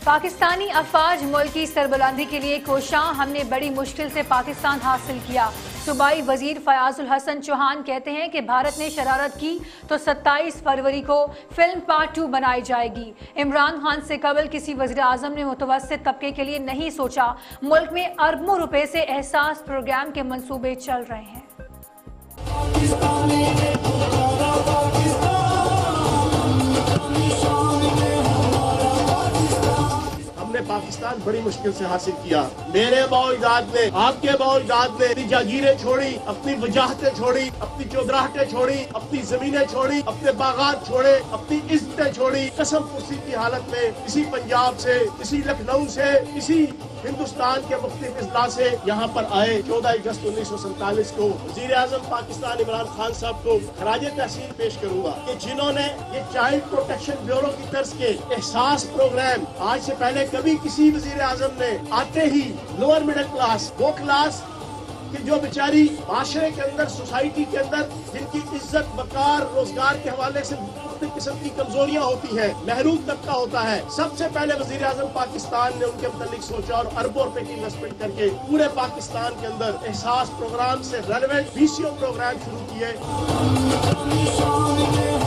पाकिस्तानी अफवाज मुल्क की सरबुलंदी के लिए कोशां, हमने बड़ी मुश्किल से पाकिस्तान हासिल किया। सूबाई वजीर फयाजुल हसन चौहान कहते हैं कि भारत ने शरारत की तो 27 फरवरी को फिल्म पार्ट 2 बनाई जाएगी। इमरान खान से कबल किसी वज़ीर आज़म ने मुतवस्सित तबके के लिए नहीं सोचा। मुल्क में अरबों रुपए से एहसास प्रोग्राम के मंसूबे चल रहे हैं। पाकिस्तान बड़ी मुश्किल से हासिल किया। मेरे बाओजाद ने, आपके बाओजाद ने अपनी जागीरें छोड़ी, अपनी वजाहतें छोड़ी, अपनी चौधराहटें छोड़ी, अपनी जमीनें छोड़ी, अपने बागात छोड़े, अपनी इज्जतें छोड़ी। कसम कुर्सी की हालत में किसी पंजाब से, किसी लखनऊ से, किसी हिंदुस्तान के मुख्तलिफ अजला से यहाँ पर आए। 14 अगस्त 1947 को वजीर आजम पाकिस्तान इमरान खान साहब को खराज तहसीन पेश करूंगा कि जिन्होंने ये चाइल्ड प्रोटेक्शन ब्यूरो की तर्ज के एहसास प्रोग्राम आज से पहले कभी किसी वजीर आजम ने आते ही लोअर मिडिल क्लास, वो क्लास कि जो बेचारी माशरे के अंदर, सोसाइटी के अंदर, जिनकी इज्जत, वकार, रोजगार के हवाले से मुख्तलिफ किस्म की कमजोरियां होती हैं, महरूम तबका होता है, सबसे पहले वजीर आजम पाकिस्तान ने उनके मुतालिक सोचा और अरबों रुपए की इन्वेस्टमेंट करके पूरे पाकिस्तान के अंदर एहसास प्रोग्राम से रेलेवेंट VCO प्रोग्राम शुरू किए।